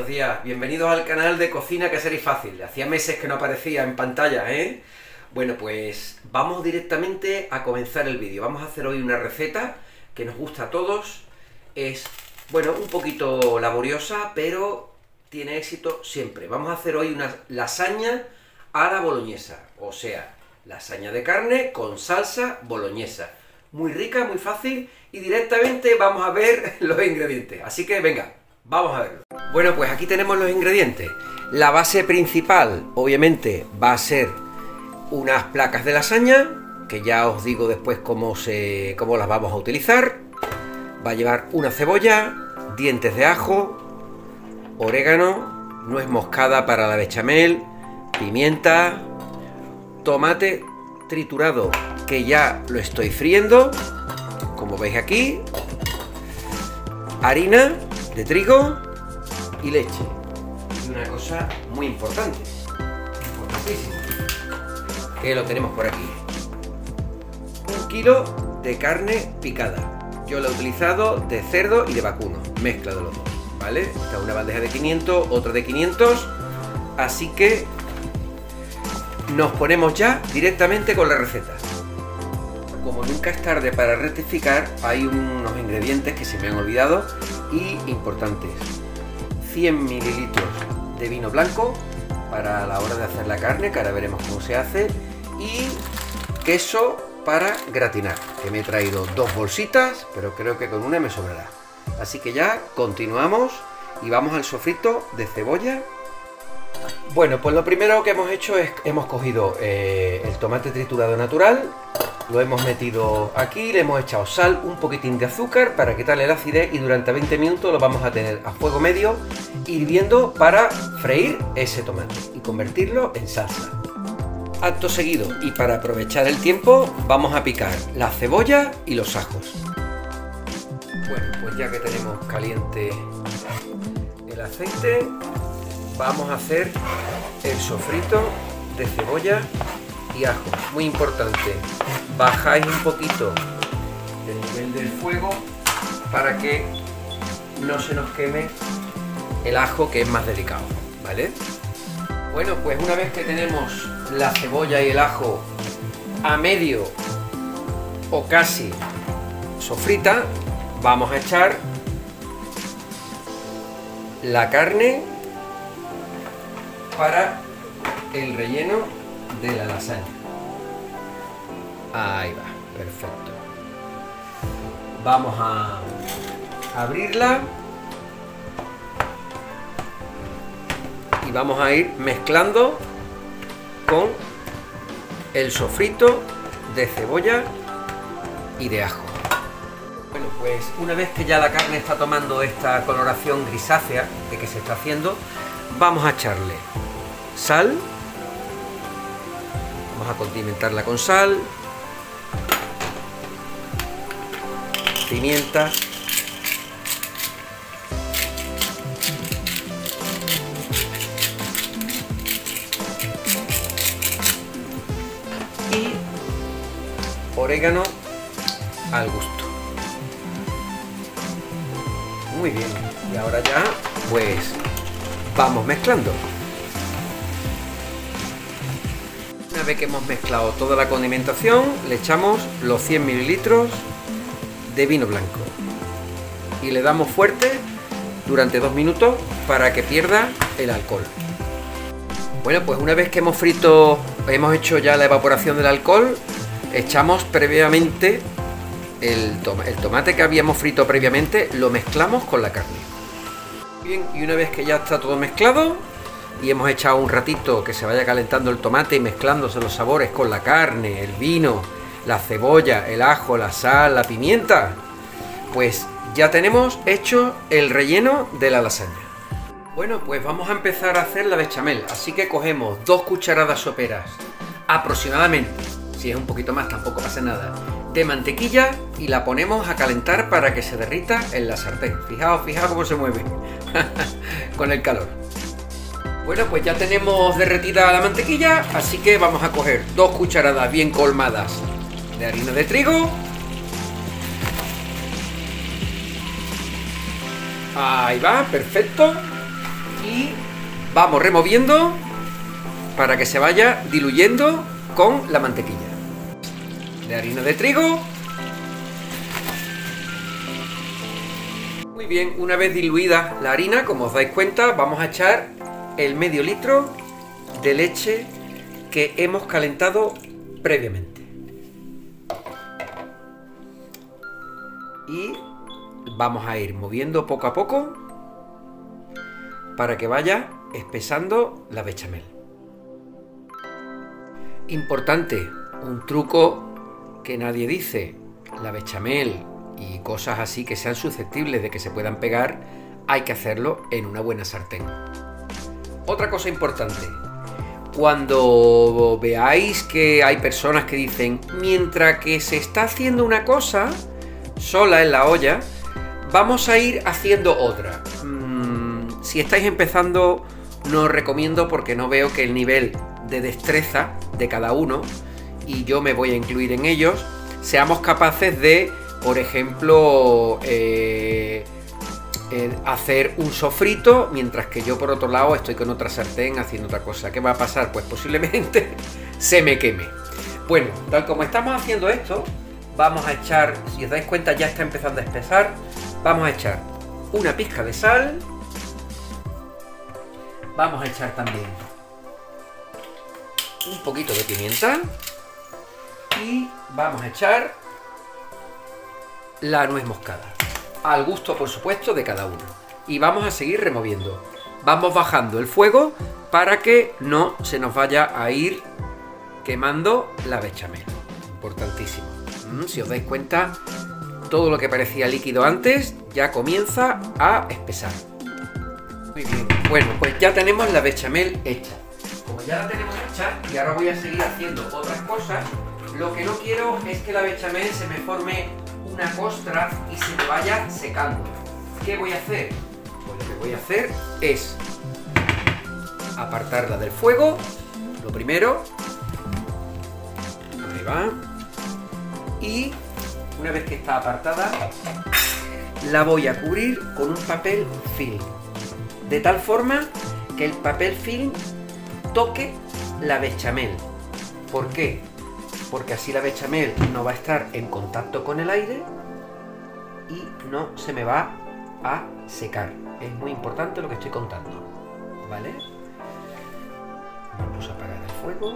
días, bienvenidos al canal de Cocina Casera y Fácil. Hacía meses que no aparecía en pantalla, ¿eh? Bueno, pues vamos directamente a comenzar el vídeo. Vamos a hacer hoy una receta que nos gusta a todos. Es, bueno, un poquito laboriosa, pero tiene éxito siempre. Vamos a hacer hoy una lasaña a la boloñesa, o sea, lasaña de carne con salsa boloñesa. Muy rica, muy fácil, y directamente vamos a ver los ingredientes. Así que venga, vamos a verlo. Bueno, pues aquí tenemos los ingredientes. La base principal, obviamente, va a ser unas placas de lasaña, que ya os digo después cómo las vamos a utilizar. Va a llevar una cebolla, dientes de ajo, orégano, nuez moscada para la bechamel, pimienta, tomate triturado, que ya lo estoy friendo, como veis aquí, harina de trigo y leche. Y una cosa muy importante, importantísima, que lo tenemos por aquí: 1 kilo de carne picada. Yo la he utilizado de cerdo y de vacuno, mezcla de los dos, ¿vale? Esta es una bandeja de 500, otra de 500, así que nos ponemos ya directamente con la receta. Como nunca es tarde para rectificar, hay unos ingredientes que se me han olvidado y importantes. 100 mililitros de vino blanco para la hora de hacer la carne, que ahora veremos cómo se hace, y queso para gratinar, que me he traído 2 bolsitas, pero creo que con una me sobrará. Así que ya continuamos y vamos al sofrito de cebolla. Bueno, pues lo primero que hemos hecho es, hemos cogido el tomate triturado natural, lo hemos metido aquí, le hemos echado sal, un poquitín de azúcar para quitarle la acidez, y durante 20 minutos lo vamos a tener a fuego medio hirviendo para freír ese tomate y convertirlo en salsa. Acto seguido, y para aprovechar el tiempo, vamos a picar la cebolla y los ajos. Bueno, pues ya que tenemos caliente el aceite, vamos a hacer el sofrito de cebolla y ajo. Muy importante, bajáis un poquito el nivel del fuego para que no se nos queme el ajo, que es más delicado, ¿vale? Bueno, pues una vez que tenemos la cebolla y el ajo a medio o casi sofrita, vamos a echar la carne para el relleno de la lasaña. Ahí va, perfecto. Vamos a abrirla y vamos a ir mezclando con el sofrito de cebolla y de ajo. Bueno, pues una vez que ya la carne está tomando esta coloración grisácea de que se está haciendo, vamos a echarle sal, vamos a condimentarla con sal, pimienta, y orégano al gusto. Muy bien, y ahora ya pues vamos mezclando. Una vez que hemos mezclado toda la condimentación, le echamos los 100 mililitros de vino blanco y le damos fuerte durante 2 minutos para que pierda el alcohol. Bueno, pues una vez que hemos hecho ya la evaporación del alcohol, echamos previamente el tomate que habíamos frito previamente, lo mezclamos con la carne. Bien, y una vez que ya está todo mezclado y hemos echado un ratito que se vaya calentando el tomate y mezclándose los sabores con la carne, el vino, la cebolla, el ajo, la sal, la pimienta, pues ya tenemos hecho el relleno de la lasaña. Bueno, pues vamos a empezar a hacer la bechamel, así que cogemos 2 cucharadas soperas aproximadamente, si es un poquito más tampoco pasa nada, de mantequilla, y la ponemos a calentar para que se derrita en la sartén. Fijaos cómo se mueve con el calor. Bueno, pues ya tenemos derretida la mantequilla, así que vamos a coger 2 cucharadas bien colmadas de harina de trigo, Ahí va, perfecto. y vamos removiendo para que se vaya diluyendo con la mantequilla de harina de trigo. Muy bien, una vez diluida la harina, como os dais cuenta, vamos a echar el medio litro de leche que hemos calentado previamente. Y vamos a ir moviendo poco a poco para que vaya espesando la bechamel. Importante, un truco que nadie dice: la bechamel y cosas así que sean susceptibles de que se puedan pegar, hay que hacerlo en una buena sartén. Otra cosa importante: cuando veáis que hay personas que dicen, mientras que se está haciendo una cosa sola en la olla, vamos a ir haciendo otra. Si estáis empezando, no os recomiendo, porque no veo que el nivel de destreza de cada uno, y yo me voy a incluir en ellos, seamos capaces de, por ejemplo, hacer un sofrito, mientras que yo por otro lado estoy con otra sartén haciendo otra cosa. ¿Qué va a pasar? Pues posiblemente se me queme. Bueno, tal como estamos haciendo esto, vamos a echar, si os dais cuenta ya está empezando a espesar, vamos a echar una pizca de sal, vamos a echar también un poquito de pimienta y vamos a echar la nuez moscada, al gusto por supuesto de cada uno, y vamos a seguir removiendo. Vamos bajando el fuego para que no se nos vaya a ir quemando la bechamel. Importantísimo. Si os dais cuenta, todo lo que parecía líquido antes ya comienza a espesar. Muy bien. Bueno, pues ya tenemos la bechamel hecha. Como ya la tenemos hecha y ahora voy a seguir haciendo otras cosas, lo que no quiero es que la bechamel se me forme una costra y se me vaya secando. ¿Qué voy a hacer? Pues lo que voy a hacer es apartarla del fuego, lo primero. Ahí va. Y una vez que está apartada, la voy a cubrir con un papel film, de tal forma que el papel film toque la bechamel. ¿Por qué? Porque así la bechamel no va a estar en contacto con el aire y no se me va a secar. Es muy importante lo que estoy contando, ¿vale? Vamos a apagar el fuego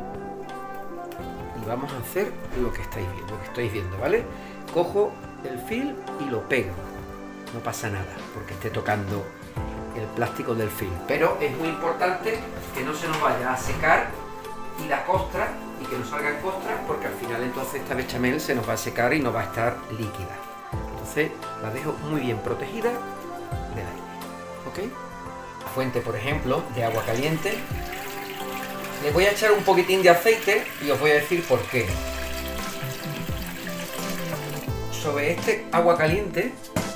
y vamos a hacer lo que estáis viendo, ¿vale? Cojo el film y lo pego. No pasa nada porque esté tocando el plástico del film, pero es muy importante que no se nos vaya a secar y la costra, y que no salgan costras, porque al final entonces esta bechamel se nos va a secar y no va a estar líquida. Entonces la dejo muy bien protegida del aire, ¿ok? La fuente, por ejemplo, de agua caliente, le voy a echar un poquitín de aceite y os voy a decir por qué. Sobre este agua caliente,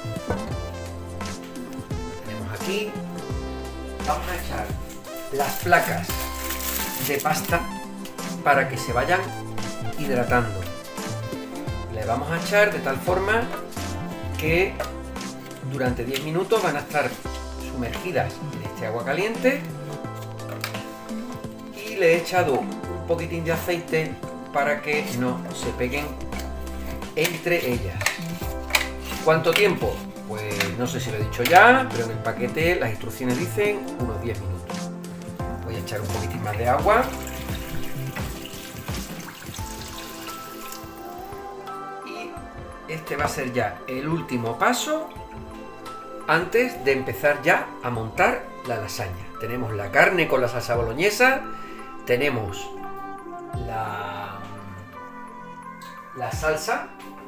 tenemos aquí, vamos a echar las placas de pasta para que se vayan hidratando. Le vamos a echar de tal forma que durante 10 minutos van a estar sumergidas en este agua caliente, y le he echado un poquitín de aceite para que no se peguen entre ellas. ¿Cuánto tiempo? Pues no sé si lo he dicho ya, pero en el paquete las instrucciones dicen unos 10 minutos. Voy a echar un poquitín más de agua. Y este va a ser ya el último paso antes de empezar ya a montar la lasaña. Tenemos la carne con la salsa boloñesa, tenemos la salsa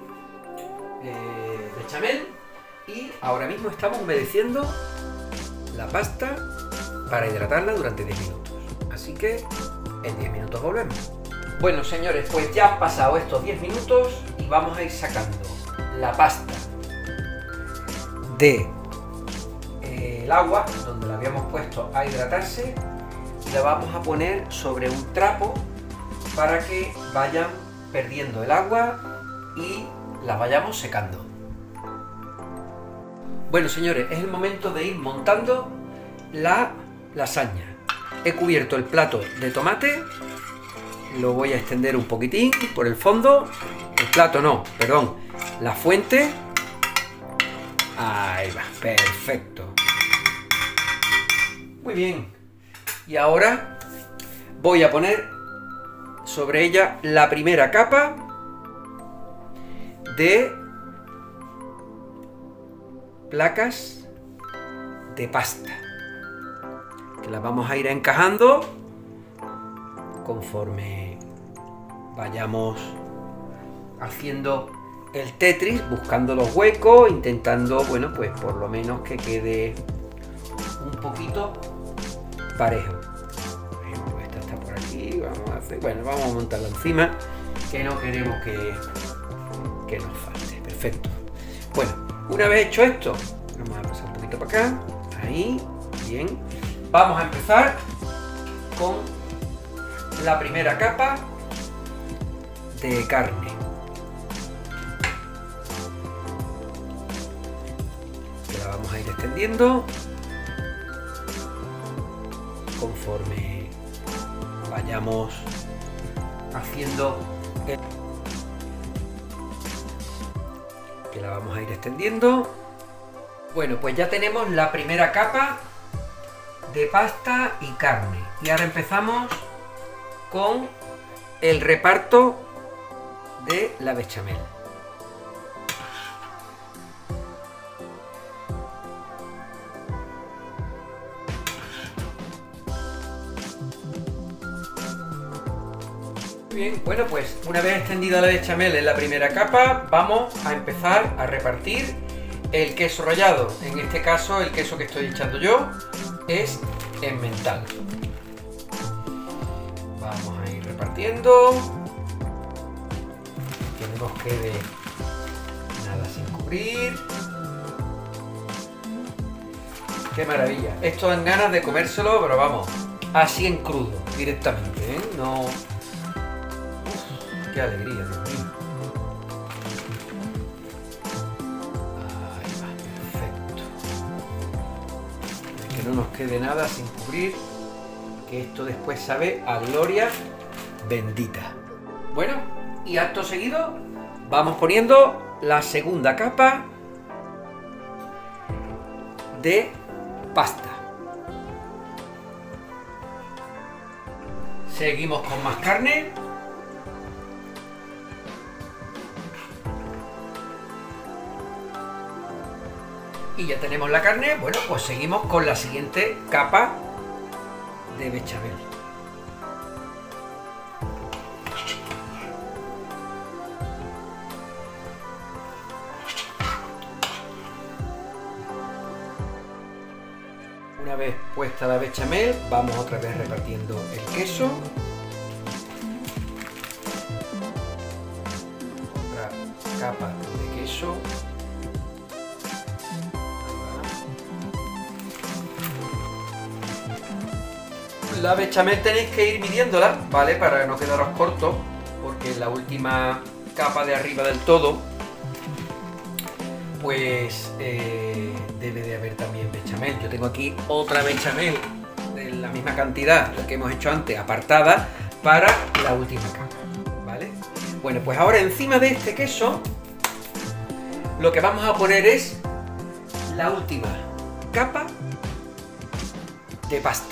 bechamel, y ahora mismo estamos humedeciendo la pasta para hidratarla durante 10 minutos. Así que en 10 minutos volvemos. Bueno, señores, pues ya han pasado estos 10 minutos y vamos a ir sacando la pasta de el agua donde la habíamos puesto a hidratarse, y la vamos a poner sobre un trapo para que vayan perdiendo el agua y la vayamos secando. Bueno, señores, es el momento de ir montando la lasaña. He cubierto el plato de tomate, lo voy a extender un poquitín por el fondo. El plato no, perdón, la fuente. Ahí va, perfecto. Muy bien. Y ahora voy a poner sobre ella la primera capa de placas de pasta, que las vamos a ir encajando conforme vayamos haciendo el Tetris, buscando los huecos, intentando, bueno, pues por lo menos que quede un poquito parejo. Por ejemplo, esta está por aquí, vamos a montarla encima, que no queremos que nos falte. Perfecto. Bueno, una vez hecho esto, vamos a pasar un poquito para acá, ahí, bien. Vamos a empezar con la primera capa de carne. Que la vamos a ir extendiendo conforme vayamos haciendo que la vamos a ir extendiendo. Bueno, pues ya tenemos la primera capa de pasta y carne, y ahora empezamos con el reparto de la bechamel. Bien, bueno, pues una vez extendida la bechamel en la primera capa, vamos a empezar a repartir el queso rallado. En este caso, el queso que estoy echando yo es emmental. Vamos a ir repartiendo, que no nos quede nada sin cubrir. ¡Qué maravilla! Esto dan ganas de comérselo, pero vamos, así en crudo, directamente, ¿eh? No... ¡Qué alegría, Dios mío! Ahí va, perfecto. Que no nos quede nada sin cubrir, que esto después sabe a gloria bendita. Bueno, y acto seguido vamos poniendo la segunda capa de pasta. Seguimos con más carne. Y ya tenemos la carne. Bueno, pues seguimos con la siguiente capa de bechamel. Una vez puesta la bechamel, vamos otra vez repartiendo el queso. Otra capa de queso. La bechamel tenéis que ir midiéndola, ¿vale? Para no quedaros cortos, porque la última capa de arriba del todo, pues debe de haber también bechamel. Yo tengo aquí otra bechamel de la misma cantidad, la que hemos hecho antes, apartada para la última capa, ¿vale? Bueno, pues ahora encima de este queso, lo que vamos a poner es la última capa de pasta.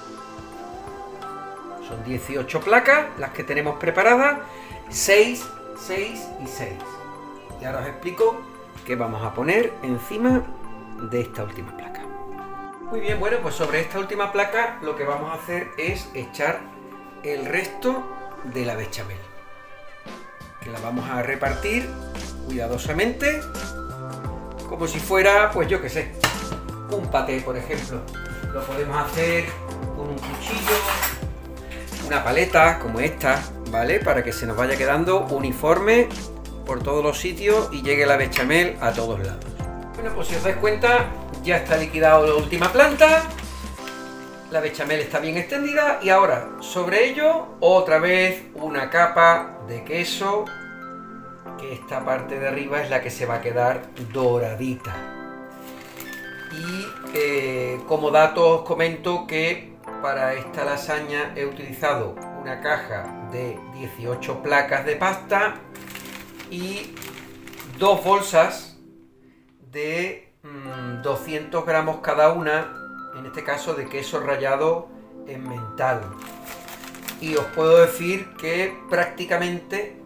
Son 18 placas las que tenemos preparadas, 6, 6 y 6. Y ahora os explico qué vamos a poner encima de esta última placa. Muy bien, bueno, pues sobre esta última placa lo que vamos a hacer es echar el resto de la bechamel, que la vamos a repartir cuidadosamente, como si fuera, pues yo qué sé, un paté, por ejemplo. Lo podemos hacer con un cuchillo, una paleta como esta, ¿vale? Para que se nos vaya quedando uniforme por todos los sitios y llegue la bechamel a todos lados. Bueno, pues si os dais cuenta, ya está liquidado la última planta, la bechamel está bien extendida y ahora sobre ello otra vez una capa de queso, que esta parte de arriba es la que se va a quedar doradita. Y como dato os comento que para esta lasaña he utilizado una caja de 18 placas de pasta y 2 bolsas de 200 gramos cada una, en este caso de queso rallado emmental. Y os puedo decir que prácticamente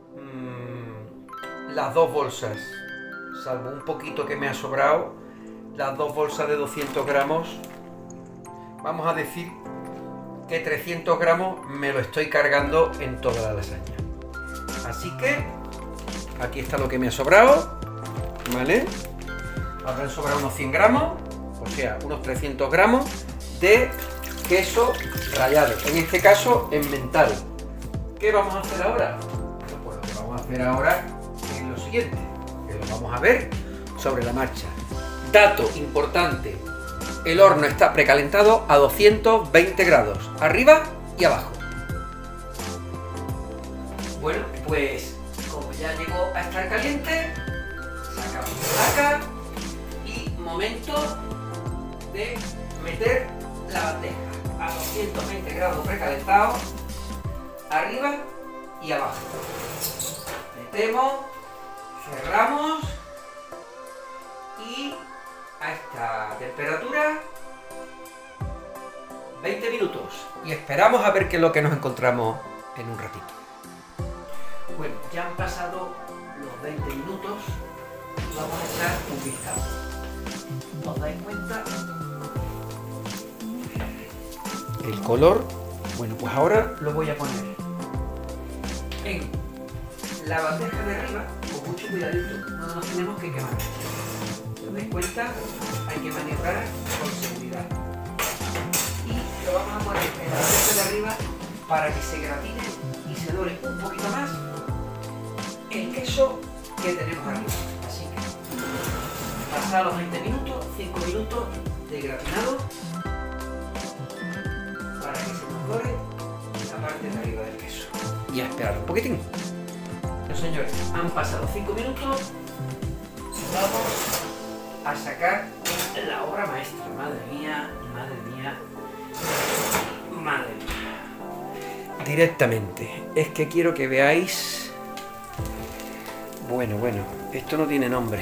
las 2 bolsas, salvo un poquito que me ha sobrado, las 2 bolsas de 200 gramos, vamos a decir que 300 gramos me lo estoy cargando en toda la lasaña. Así que aquí está lo que me ha sobrado, ¿vale? Habrán sobrado unos 100 gramos, o sea, unos 300 gramos de queso rallado, en este caso emmental. ¿Qué vamos a hacer ahora? Bueno, pues lo que vamos a hacer ahora es lo siguiente, que lo vamos a ver sobre la marcha. Dato importante, el horno está precalentado a 220 grados, arriba y abajo. Bueno, pues como ya llegó a estar caliente, sacamos la placa y momento de meter la bandeja a 220 grados precalentado, arriba y abajo. Metemos, cerramos y a esta temperatura 20 minutos y esperamos a ver qué es lo que nos encontramos en un ratito. Bueno, ya han pasado los 20 minutos y vamos a echar un vistazo. ¿Os dais cuenta? El color, bueno, pues ahora lo voy a poner en la bandeja de arriba con mucho cuidadito, no nos tenemos que quemar. Si os dais cuenta, hay que maniobrar con seguridad. Y lo vamos a poner en la bandeja de arriba para que se gratine y se dore un poquito más el queso que tenemos arriba. Así que, pasados los 20 minutos, 5 minutos de gratinado, para que se nos dore la parte de arriba del queso. Y a esperar un poquitín. Los señores, han pasado 5 minutos. Vamos a sacar la obra maestra. Madre mía, madre mía, madre mía. Directamente. Es que quiero que veáis. Bueno, esto no tiene nombre.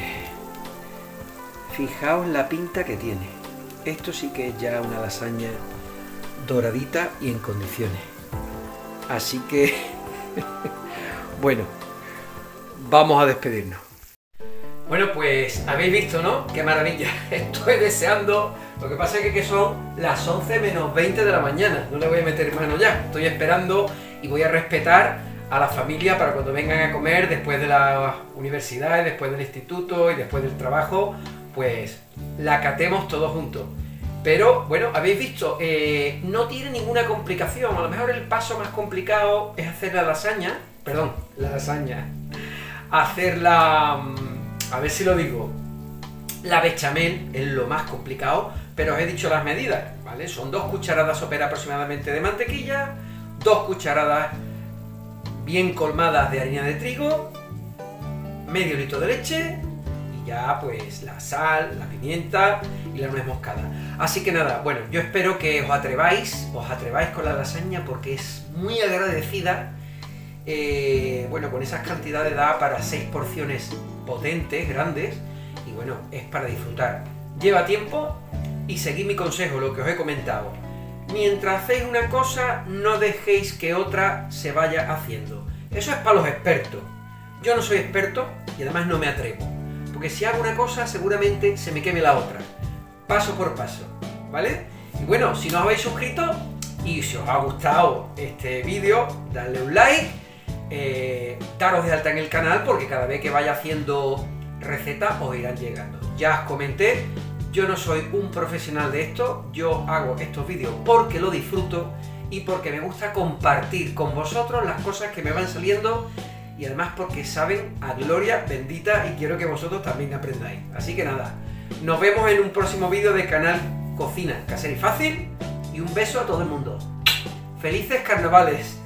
Fijaos la pinta que tiene. Esto sí que es ya una lasaña doradita y en condiciones. Así que bueno, vamos a despedirnos. Bueno, pues habéis visto, ¿no? Qué maravilla. Estoy deseando. Lo que pasa es que son las 11 menos 20 de la mañana. No le voy a meter mano ya. Estoy esperando y voy a respetar a la familia para cuando vengan a comer después de la universidad, después del instituto y después del trabajo, pues la catemos todos juntos. Pero bueno, habéis visto, no tiene ninguna complicación. A lo mejor el paso más complicado es hacer la lasaña, hacer la, a ver si lo digo, la bechamel es lo más complicado, pero os he dicho las medidas, ¿vale? Son 2 cucharadas soperas aproximadamente de mantequilla, 2 cucharadas bien colmadas de harina de trigo, medio litro de leche y ya pues la sal, la pimienta y la nuez moscada. Así que nada, bueno, yo espero que os atreváis con la lasaña porque es muy agradecida. Bueno, con esas cantidades da para 6 porciones potentes, grandes, y bueno, es para disfrutar. Lleva tiempo y seguid mi consejo, lo que os he comentado. Mientras hacéis una cosa, no dejéis que otra se vaya haciendo. Eso es para los expertos. Yo no soy experto y además no me atrevo. Porque si hago una cosa, seguramente se me queme la otra. Paso por paso, ¿vale? Y bueno, si no os habéis suscrito y si os ha gustado este vídeo, dadle un like, daros de alta en el canal porque cada vez que vaya haciendo recetas os irán llegando. Ya os comenté, yo no soy un profesional de esto, yo hago estos vídeos porque lo disfruto y porque me gusta compartir con vosotros las cosas que me van saliendo y además porque saben a gloria bendita y quiero que vosotros también aprendáis. Así que nada, nos vemos en un próximo vídeo del canal Cocina Casera y Fácil y un beso a todo el mundo. ¡Felices carnavales!